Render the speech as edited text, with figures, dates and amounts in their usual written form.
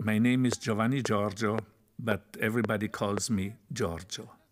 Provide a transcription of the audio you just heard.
My name is Giovanni Giorgio, but everybody calls me Giorgio.